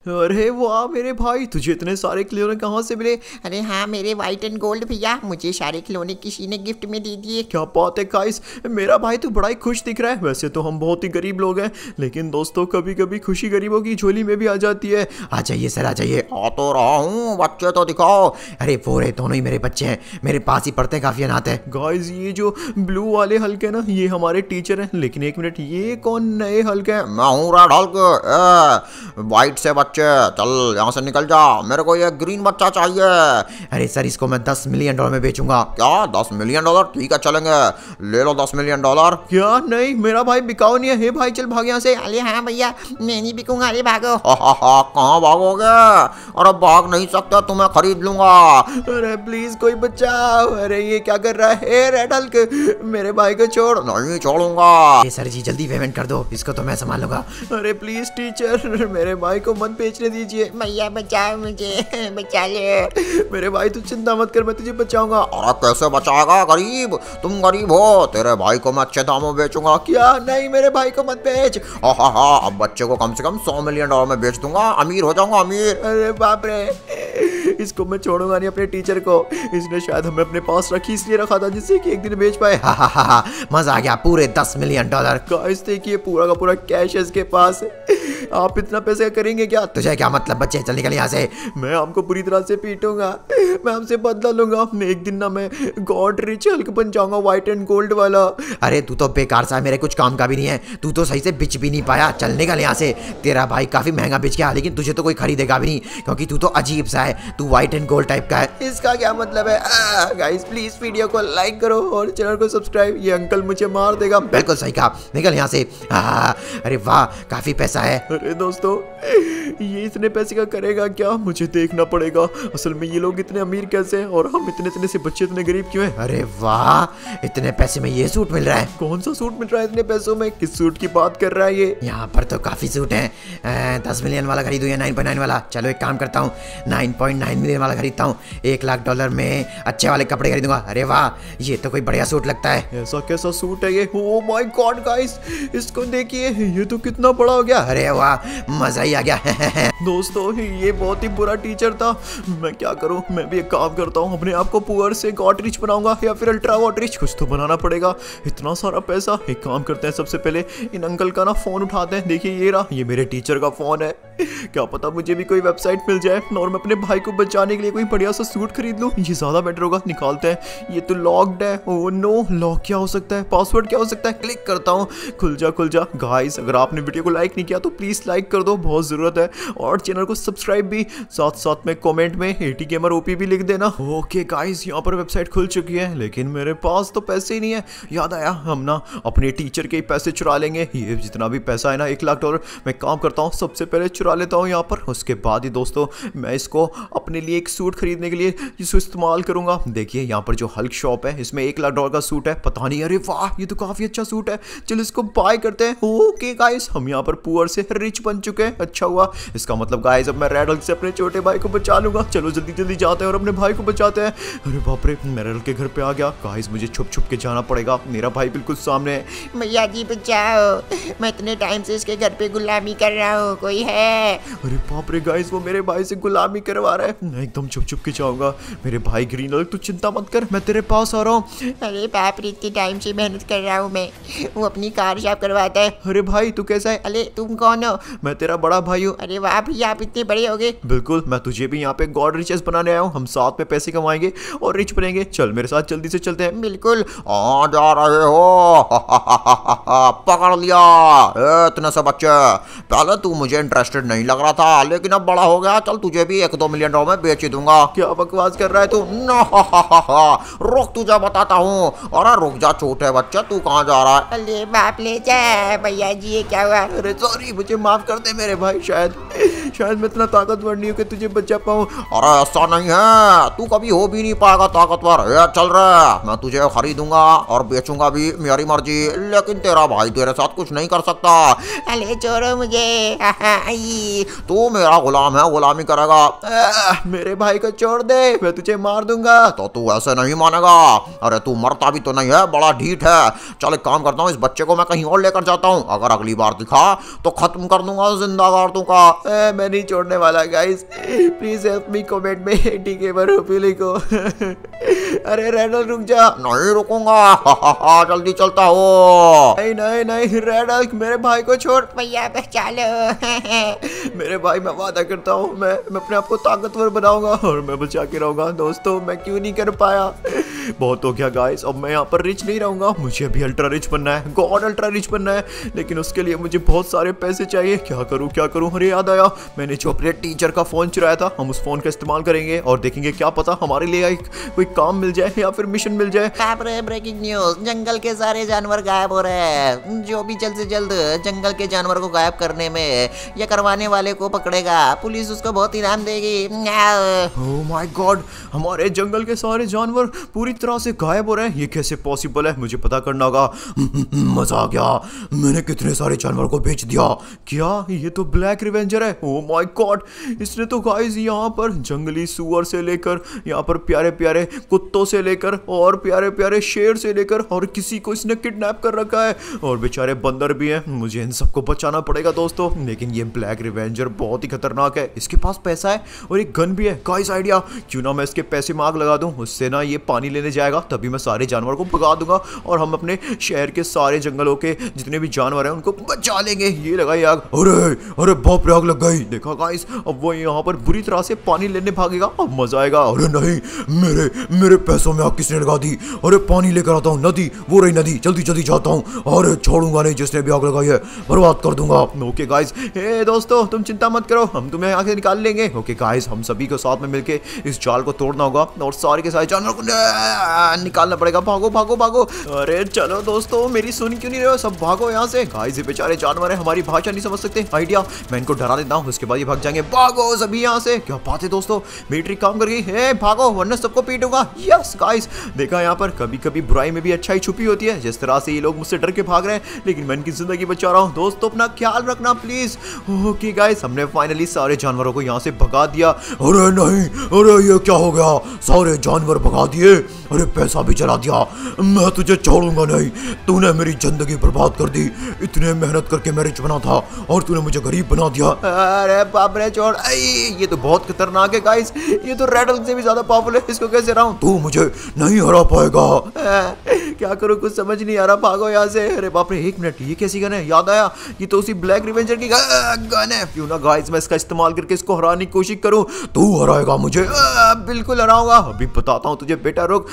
अरे वाह मेरे भाई, तुझे इतने सारे खिलौने कहाँ से मिले? अरे हाँ मेरे वाइट एंड गोल्ड भैया, मुझे सारे खिलौने किसी ने गिफ्ट में दे दिए। क्या बात है गाइस, मेरा भाई तू बड़ा ही खुश दिख रहा है। वैसे तो हम बहुत ही गरीब लोग हैं, लेकिन दोस्तों कभी कभी खुशी गरीबों की झोली में भी आ जाती है। आ जाइए सर, आ जाइए। आ तो रहा हूँ, बच्चे तो दिखाओ। अरे वो रहे दोनों ही मेरे बच्चे हैं, मेरे पास ही पढ़ते हैं, काफी अनाथ है। गाइस ये जो ब्लू वाले हल्के ना, ये हमारे टीचर हैं। लेकिन एक मिनट, ये कौन नए हल्के हैं? मैं हूँ रेड हल्क। वाइट से बच्चे चल यहाँ से निकल जा, मेरे को ये ग्रीन बच्चा चाहिए। अरे सर इसको मैं $10 मिलियन में बेचूंगा। क्या $10 मिलियन? ठीक है चलेंगे, ले लो $10 मिलियन। क्या? नहीं मेरा भाई बिकाऊ नहीं है। हे भाई चल भाग यहाँ से। अरे हाँ भैया, मैं नहीं बिकूंगा। अरे भागो। कहाँ भागोगे? अरे भाग नहीं सकते, तुम्हें खरीद लूंगा। अरे प्लीज कोई बचाओ। अरे ये क्या कर रहा है रेड हल्क? मेरे भाई को छोड़। नहीं छोड़ूंगा। सर जी जल्दी पेमेंट कर दो, इसको तो मैं संभाल लूंगा। अरे प्लीज टीचर, मेरे भाई को मत बेचने दीजिए। भैया बचाओ मुझे, बचा ले। मेरे भाई तू चिंता मत कर, मैं तुझे बचाऊंगा। अरे कैसे बचाएगा? गरीब, तुम गरीब हो, तेरे भाई को मैं अच्छे दामों में बेचूंगा। क्या? नहीं मेरे भाई को मत बेच। हाँ, अब बच्चे को कम से कम $100 मिलियन में बेच दूंगा, अमीर हो जाऊंगा, अमीर। अरे बाप रे, इसको मैं छोड़ूंगा नहीं, अपने टीचर को। इसने शायद हमें अपने पास रखी, इसलिए रखा था जिससे कि एक दिन बेच पाए। मजा आ गया, पूरे $10 मिलियन। गाइस देखिए पूरा का पूरा कैश है इसके पास। आप इतना पैसे करेंगे क्या? तुझे क्या मतलब? बच्चे चल निकल यहाँ से। मैं आपको पूरी तरह से पीटूंगा, मैं हमसे बदला लूंगा। एक दिन ना मैं गॉड रिच हल्क बन जाऊंगा, व्हाइट एंड गोल्ड वाला। अरे तू तो बेकार सा है, मेरे कुछ काम का भी नहीं है। तू तो सही से बिच भी नहीं पाया, चल निकल यहाँ से। तेरा भाई काफी महंगा बिच गया, लेकिन तुझे तो कोई खरीदेगा भी नहीं, क्योंकि तू तो अजीब सा है, तू व्हाइट एंड गोल्ड टाइप का है। इसका क्या मतलब है? गाइस प्लीज वीडियो को लाइक करो और चैनल को सब्सक्राइब। ये अंकल मुझे मार देगा। बिल्कुल सही कहा, निकल यहाँ से। अरे वाह काफी पैसा है। अरे दोस्तों ये इतने पैसे का करेगा क्या? मुझे देखना पड़ेगा असल में ये लोग इतने अमीर कैसे हैं और हम इतने से बच्चे इतने गरीब क्यों हैं? अरे वाह, इतने पैसे में ये सूट मिल रहा है। कौन सा सूट मिल रहा है इतने पैसों में? किस सूट की बात कर रहा है ये? यहाँ पर तो काफी सूट हैं। 10 मिलियन वाला खरीदूं या 9.9 वाला? चलो एक काम करता हूँ, 9.9 मिलियन वाला खरीदता हूँ। $1 लाख में अच्छे वाले कपड़े खरीदूंगा। अरे वाह, ये तो कोई बढ़िया सूट लगता है। ऐसा कैसा सूट है ये? ओ माय गॉड गाइस, इसको देखिए, ये तो कितना बड़ा हो गया। अरे वाह, मजा ही आ गया। दोस्तों ये बहुत ही बुरा टीचर था। मैं क्या करूं? मैं भी एक काम करता हूं, अपने आप को पुअर से गॉड रिच बनाऊंगा या फिर अल्ट्रा गॉड रिच, कुछ तो बनाना पड़ेगा। इतना सारा पैसा। एक काम करते हैं, सबसे पहले इन अंकल का ना फोन उठाते हैं। देखिए ये रहा, ये मेरे टीचर का फोन है। क्या पता मुझे भी कोई वेबसाइट मिल जाए और मैं अपने भाई को बचाने के लिए कोई बढ़िया सा सूट खरीद लूं। ये ज्यादा बेटर होगा। निकालते हैं, ये तो लॉक्ड है। ओह नो, लॉक क्या हो सकता है? पासवर्ड क्या हो सकता है? क्लिक करता हूँ, खुल जा खुल जा। गाइस अगर आपने वीडियो को लाइक नहीं किया तो प्लीज लाइक कर दो, बहुत जरूरत है। और चैनल को सब्सक्राइब भी, साथ साथ में कमेंट में एटी गेमर ओपी भी लिख देना। ओके गाइस, यहाँ पर वेबसाइट खुल चुकी है, लेकिन मेरे पास तो पैसे ही नहीं है। याद आया, हम ना अपने टीचर के ही पैसे चुरा लेंगे। ये जितना भी पैसा है ना, $1 लाख। मैं काम करता हूँ, सबसे पहले चुरा लेता हूँ यहाँ पर। उसके बाद ही दोस्तों मैं इसको अपने लिए एक सूट खरीदने के लिए इसको इस्तेमाल करूंगा। देखिए यहाँ पर जो हल्क शॉप है, इसमें $1 लाख का सूट है। पता नहीं, अरे वाह ये तो काफी अच्छा सूट है। चलो इसको बाय करते हैं। ओके गाइस, हम यहाँ पर पुअर से रिच बन चुके हैं। अच्छा हुआ, इसका मतलब गाइस अब मैं रेड हल्क से अपने छोटे भाई को बचा लूंगा। चलो जल्दी जल्दी जाते हैं और अपने भाई को बचाते हैं। अरे बाप रे, मैं रेड हल्क के घर पे आ गया। गाइस मुझे छुप छुप के जाना पड़ेगा, मेरा भाई बिल्कुल सामने है। भैया जी बचाओ, मैं इतने टाइम से इसके घर पे गुलामी कर रहा हूँ, कोई है? अरे बाप रे गाइस, वो मेरे भाई से गुलामी करवा रहा है। मैं एकदम छुप छुप के जाऊंगा। मेरे भाई ग्रीन हल्क तू चिंता मत कर, मैं तेरे पास आ रहा हूँ। अरे बाप रे, इतने टाइम से मेहनत कर रहा हूँ मैं। वो अपनी कार साफ करवाता है। अरे भाई तू कैसा है? अरे तुम कौन हो? मैं तेरा बड़ा भाई हूँ। अरे वाह भैया, आप इतने बड़े हो गए। बिल्कुल, मैं तुझे भी यहाँ पे गॉड रिचेस बनाने आया हूँ। हम साथ में पैसे कमाएंगे और रिच बनेंगे। चल मेरे साथ जल्दी से चलते हैं। बिल्कुल। आ जा रहे हो? पकड़ लिया। इतने से बच्चे, पहले तू मुझे इंटरेस्टेड नहीं लग रहा था, लेकिन अब बड़ा हो गया। चल तुझे भी $1-2 मिलियन में बेच ही दूंगा। क्या बकवास कर रहा है तू? रुक, तुझे बताता हूँ। अरे रुक जा छोटे बच्चे, तू कहाँ जा रहा है? अरे बाप ले जा भैया जी, ये क्या हुआ? अरे सॉरी, मुझे माफ कर दे मेरे भाई। शायद मैं इतना ताकतवर नहीं हूँ कि तुझे बचा पाऊँ। अरे ऐसा नहीं है, तू कभी हो भी नहीं पाएगा ताकतवर। चल रहा, मैं तुझे खरीदूंगा और बेचूंगा भी, मेरी मर्जी। लेकिन तेरा भाई तेरे साथ कुछ नहीं कर सकता। अरे छोड़ो मुझे। नहीं। तू मेरा गुलाम है, गुलामी करेगा। मेरे भाई को छोड़ दे, मैं तुझे मार दूंगा। तो तू ऐसे नहीं मानेगा। अरे तू मरता भी तो नहीं है, बड़ा ढीठ है। चल एक काम करता हूँ, इस बच्चे को मैं कहीं और लेकर जाता हूँ। अगर अगली बार दिखा तो खत्म कर दूंगा, जिंदा कर दूंगा। मैं नहीं छोड़ने वाला guys, please help me, comment में टीके को। अरे रेडल रुक जा। नहीं रुकूंगा। जल्दी चलता हो। नहीं नहीं नहीं रेडल, मेरे भाई को छोड़। भैया बचा लो। मेरे भाई, मैं वादा करता हूँ मैं अपने आप को ताकतवर बनाऊंगा और मैं बचा के रहूंगा। दोस्तों मैं क्यों नहीं कर पाया, बहुत हो गया गाइस। अब मैं यहाँ पर रिच नहीं रहूंगा, मुझे अभी अल्ट्रा रिच बनना है, गॉड अल्ट्रा रिच बनना है। लेकिन उसके लिए मुझे बहुत सारे पैसे चाहिए। क्या करूँ क्या करूँ। अरे याद आया, मैंने जो अपने टीचर का फोन चुराया था, हम उस फोन का इस्तेमाल करेंगे और देखेंगे क्या पता हमारे लिए एक कोई काम मिल जाए या फिर मिशन मिल जाए। ब्रेकिंग न्यूज, जंगल के सारे जानवर गायब हो रहे हैं। जो भी जल्द से जल्द जंगल के जानवर को गायब करने में या करवाने वाले को पकड़ेगा, पुलिस उसको बहुत इनाम देगी। ओह माय गॉड, हमारे जंगल के सारे जानवर पूरी तरह से गायब हो रहे हैं। ये कैसे पॉसिबल है, मुझे पता करना होगा। मजा आ गया, मैंने कितने सारे जानवर को बेच दिया। क्या ये तो ब्लैक रिवेंजर है। ओह माय गॉड, इसने तो गाइस यहाँ पर जंगली सुअर से लेकर यहाँ पर प्यारे प्यारे कुत्तों से लेकर और प्यारे प्यारे शेर से लेकर और किसी को इसने किडनैप कर रखा है और बेचारे बंदर भी हैं। मुझे इन सबको बचाना पड़ेगा दोस्तों। लेकिन ये ब्लैक रिवेंजर बहुत ही खतरनाक है, इसके पास पैसा है और एक गन भी है। गाइस आइडिया, क्यों ना मैं इसके पैसे में आग लगा दूं, उससे ना ये पानी लेने जाएगा, तभी मैं सारे जानवर को भगा दूंगा और हम अपने शहर के सारे जंगलों के जितने भी जानवर हैं उनको बचा लेंगे। ये लगाई आग। अरे बाप रे, आग लग गई। देखा गाइस, अब वो यहाँ पर बुरी तरह से पानी लेने भागेगा, अब मजा आएगा। अरे नहीं, मेरे पैसों में आग किसने लगा दी। अरे पानी लेकर आता हूँ, नदी, वो रही नदी, जल्दी जल्दी जाता हूँ। अरे छोड़ूंगा नहीं, जिसने भी आग लगाई है बर्बाद कर दूंगा। ओके गाइस, हे दोस्तों तुम चिंता मत करो, हम तुम्हें आग से निकाल लेंगे। ओके गाइस, हम सभी को साथ में मिलके इस जाल को तोड़ना होगा और सारे के सारे जानवर को निकालना पड़ेगा। भागो भागो भागो। अरे चलो दोस्तों, मेरी सुन क्यों नहीं रहे हो, सब भागो यहाँ से। गाइस ये बेचारे जानवर है, हमारी भाषा नहीं समझ सकते। आइडिया, मैं इनको डरा देता हूँ, उसके बाद ये भाग जाएंगे। भागो सभी यहाँ से। क्या बात है दोस्तों, मेरी ट्रिक काम कर गई है। भागो वरना सबको पीटूंगा। यस गाइस, देखा यहाँ पर कभी कभी बुराई में भी अच्छाई छुपी होती है। जिस तरह से ये लोग मुझसे डर के भाग रहे हैं, लेकिन मैं इनकी जिंदगी बचा रहा हूँ। दोस्तों अपना ख्याल रखना प्लीज। ओके गाइस, हमने फाइनली सारे जानवरों को यहाँ से भगा दिया। अरे नहीं, अरे ये क्या हो गया, सारे जानवर भगा दिए। अरे पैसा भी चला दिया। मैं तुझे छोड़ूंगा नहीं, तूने मेरी जिंदगी बर्बाद कर दी। इतने मेहनत करके मैं रिच बना था और तूने मुझे गरीब बना दिया। अरे बाप रे, छोड़। ये तो बहुत खतरनाक है गाइस, ये तो रेडल से भी ज्यादा पावरफुल है, इसको कैसे हराऊं। तू मुझे नहीं हरा पाएगा। क्या करूं, कुछ समझ नहीं आ रहा। भागो यहाँ से। अरे बाप रे, एक मिनट, ये कैसी गन है। याद आया, ये तो उसी ब्लैक रिवेंजर की गन है। क्यों ना गाइस मैं इसका इस्तेमाल करके इसको हराने की कोशिश करूं। तू हराएगा मुझे। बिल्कुल हराऊंगा, अभी बताता हूँ तुझे। बेटा रुक,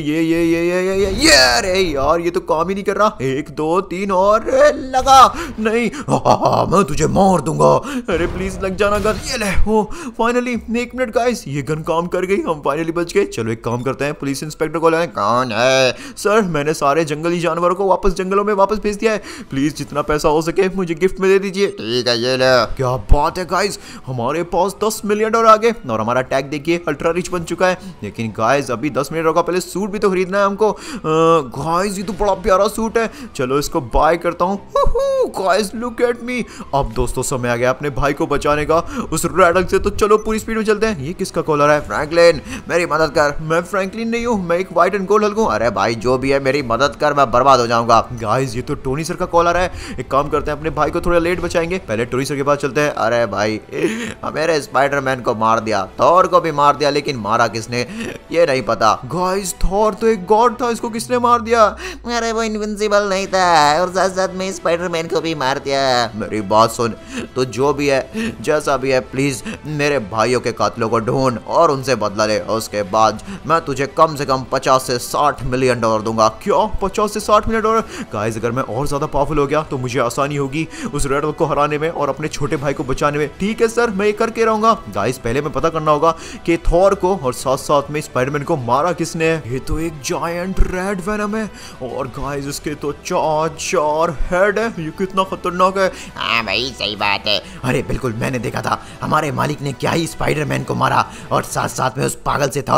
ये अरे यार, ये तो काम ही नहीं कर रहा। 1 2 3 और लगा। नहीं, मैं तुझे मार दूंगा। अरे प्लीज लग जाना गन। ये ले, हो फाइनली। 1 मिनट गाइस, ये गन काम कर गई, हम फाइनली बच गए। चलो एक काम करते हैं, पुलिस इंस्पेक्टर को लाएं। कौन है? सर, मैंने सारे जंगली जानवरों को वापस जंगलों में वापस भेज दिया है। प्लीज जितना पैसा हो सके मुझे गिफ्ट में दे दीजिए। ठीक है, ये ले। क्या बात है गाइस, हमारे पास $10 मिलियन आ गए और हमारा टैग देखिए अल्ट्रा रिच बन चुका है। लेकिन गाइस अभी 10 मिनट का पहले सूट भी तो खरीदना है हमको। गाइस ये तो बड़ा प्यारा सूट है, चलो इसको बाय करता हूँ। Guys look at me. अब दोस्तों समय आ गया अपने भाई को बचाने का उस रेडल से, तो चलो पूरी स्पीड में चलते हैं। ये किसका कॉलर है? फ्रैंकलिन, मेरी मदद कर। मैं फ्रैंकलिन नहीं हूँ, मैं एक व्हाइट एंड गोल्ड हल्क हूँ। अरे भाई जो भी है मेरी मदद कर, मैं बर्बाद हो जाऊंगा। गाइस ये तो टोनी सर का कॉलर है। एक काम करते हैं, अपने भाई को थोड़ा लेट बचाएंगे, पहले टोनी सर के पास चलते हैं। अरे भाई मेरे स्पाइडरमैन को मार दिया, थॉर को भी मार दिया, लेकिन मारा किसने ये नहीं पता। गाइस थॉर तो एक गॉड था, इसको किसने मार दिया? अरे वो इनविंसिबल नहीं था और साथ साथ में स्पाइडरमैन को भी मार दिया। मेरी बात सुन, तो जो भी है जैसा भी है, प्लीज मेरे भाइयों के कातिलों को ढूंढ और उनसे बदला ले। उसके बाद मैं तुझे कम से कम 50 से 60 मिलियन डॉलर दूंगा। क्या 50 से 60 मिलियन डॉलर? गाइस अगर मैं और ज्यादा पावरफुल हो गया तो मुझे आसानी होगी उस रेडल को हराने में और अपने छोटे भाई को बचाने में। ठीक है सर, मैं ये करके रहूंगा। गाइस पहले मैं पता करना होगा कि थॉर को और साथ साथ में स्पाइडरमैन को मारा किसने है। ये तो एक जायंट रेड वेनम है और गाइस इसके तो 4 हेड है। ये कितना खतरनाक है। हाँ भाई सही बात है। अरे बिल्कुल, मैंने देखा था हमारे मालिक ने क्या ही स्पाइडरमैन को मारा और साथ साथ में उस पागल से थॉर को भी।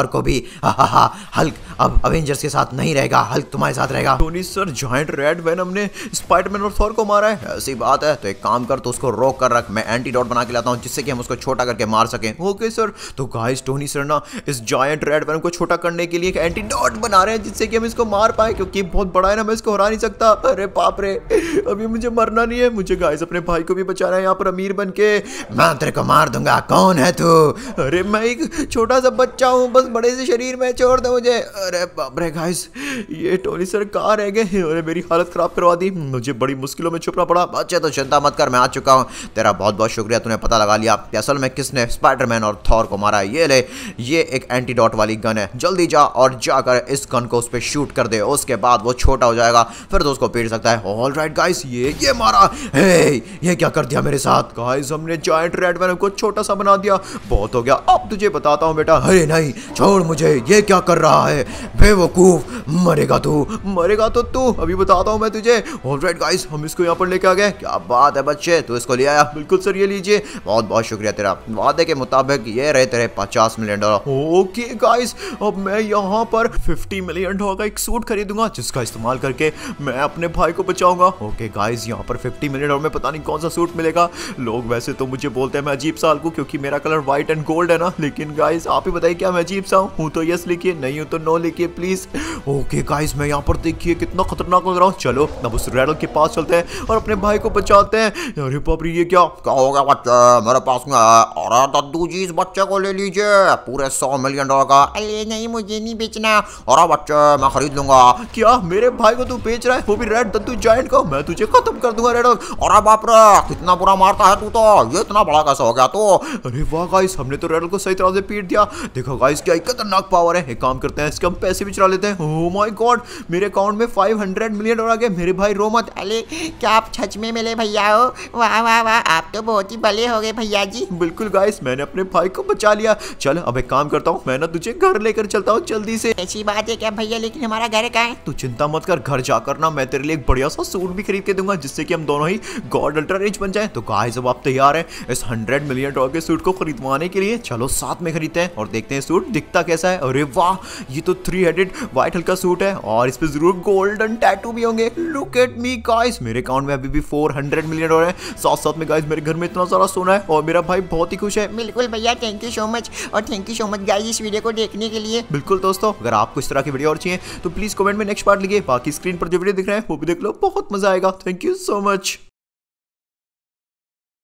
हा, हल्क अब अवेंजर्स के साथ नहीं रहेगा, हल्क तुम्हारे साथ रहेगा। Tony sir, giant red Venom ने स्पाइडरमैन और थॉर को मारा है। ऐसी बात है तो एक काम कर, तो उसको रोक कर रख, मैं एंटीडोट बना के लाता हूँ जिससे कि हम उसको छोटा करके मार सकें। Okay sir. तो गाइस टोनी सर ना इस जायंट रेड वेनम को छोटा करने के लिए एक एंटीडोट बना रहे हैं जिससे कि हम इसको मार पाए, क्योंकि बहुत बड़ा है ना, मैं इसको हरा नहीं सकता। अरे बाप रे, अभी मुझे मरना नहीं है, मुझे गाइस अपने भाई को भी बचाना है यहाँ पर अमीर बन के। मैं तेरे को मार दूंगा, कौन है तू? अरे मैं एक छोटा सा बच्चा हूँ, बस बड़े से शरीर में, छोड़ दे मुझे। अरे बाप रे गाइस, ये टोनी सर कहाँ रह गए? अरे मेरी हालत खराब करवा दी, मुझे बड़ी मुश्किलों में छुपना पड़ा। बच्चे तो चिंता मत कर, मैं आ चुका हूँ। तेरा बहुत बहुत शुक्रिया, तूने पता लगा लिया कि असल में किसने स्पाइडरमैन और थॉर को मारा है। ये ले, ये एक एंटीडोट वाली गन है, जल्दी जा और जाकर इस गन को उस पर शूट कर दे, उसके बाद वो छोटा हो जाएगा, फिर तो उसको पीट सकता है। ऑल राइट गाइस, ये मारा। हे, ये क्या कर दिया मेरे साथ? गाइस हमने जायंट रेड वेनम को छोटा सा बना दिया, बहुत हो गया, अब तुझे बताता हूँ बेटा। अरे नहीं, छोड़ मुझे, ये क्या कर रहा है बेवकूफ? मरेगा तू, मरेगा तो तू, अभी बताता हूँ मैं तुझे। ऑलराइट गाइस, हम इसको यहाँ पर लेके आ गए। क्या बात है बच्चे, तू इसको ले आया? बिल्कुल सर, ये लीजिए। बहुत बहुत शुक्रिया तेरा। वादे के मुताबिक ये रहे तेरे $50 मिलियन। ओके गाइस, अब मैं यहाँ पर $50 मिलियन का एक सूट खरीदूंगा जिसका इस्तेमाल करके मैं अपने भाई को बचाऊंगा। ओके गाइस, यहाँ पर $50 मिलियन में पता नहीं कौन सा सूट मिलेगा। लोग वैसे तो मुझे बोलते हैं मैं अजीब सा हूँ क्योंकि मेरा कलर व्हाइट एंड गोल्ड है ना, लेकिन गाइस आप ही बताइए क्या मैं अजीब सा हूँ तो यस लिखिए, नहीं हूँ तो नो लिखिए प्लीज। ओके गाइस, मैं यहाँ पर देखिए कितना खतरनाक लग रहा हूँ। चलो अब उस रेडल के पास चलते हैं और अपने भाई को बचाते हैं। अरे बाप रे, ये क्या हो गया बच्चे? मेरे पास में अरे दद्दू जी, इस बच्चे को ले लीजिए, पूरे $100 मिलियन का। अरे नहीं, मुझे नहीं बेचना। अरे बच्चे, मैं खरीद लूंगा। क्या मेरे भाई को तू बेच रहा है, वो भी रेड दद्दू जायंट को? मैं तुझे खत्म कर दूंगा रेडल। अरे बाप रे, कितना बुरा मारता है तू तो, ये इतना बड़ा कैसा हो गया तो? अरे वाह गाइस, हमने तो रेडल को सही तरह से पीट दिया। देखो गाइस क्या खतरनाक पावर है। एक काम करते हैं, इसके हम पैसे भी चुरा लेते हैं। ओह माय गॉड, मेरे अकाउंट में $500 मिलियन आ गए। मेरे भाई रो मत। अरे क्या आप सच में मिले भैया हो? वाह वाह वाह, आप तो बहुत ही भले हो गए भैया जी। बिल्कुल गाइस, मैंने अपने भाई को बचा लिया। चल अब एक काम करता हूँ, मैं ना तुझे घर लेकर चलता हूँ जल्दी से। ऐसी बात है क्या भैया, लेकिन हमारा घर कहाँ है? तू चिंता मत कर, घर जाकर ना मैं तेरे लिए एक बढ़िया सा सूट भी खरीद के दूंगा जिससे कि हम दोनों ही गॉड अल्ट्रा रिच बन जाए। तो गाइस अब आप तैयार हैं इस $100 मिलियन के सूट को खरीदवाने के लिए? चलो साथ में खरीदते हैं और देखते हैं सूट दिखता कैसा है। अरे वाह, ये तो 3 हेडेड व्हाइट हल्का सूट है और इस पे जरूर गोल्डन टैटू भी होंगे। लुक एट मी गाइस, मेरे अकाउंट में अभी भी $400 मिलियन है। साथ साथ में गाइस मेरे घर में इतना सारा सोना है और मेरा भाई बहुत ही खुश है। बिल्कुल भैया, थैंक यू सो मच, और thank you so much guys इस वीडियो को देखने के लिए। बिल्कुल दोस्तों, अगर आपको इस तरह की वीडियो और चाहिए तो प्लीज कमेंट में नेक्स्ट पार्ट लिखिए। बाकी स्क्रीन पर जो वीडियो दिख रहे हैं वो भी देख लो, बहुत मजा आएगा। Thank you so much.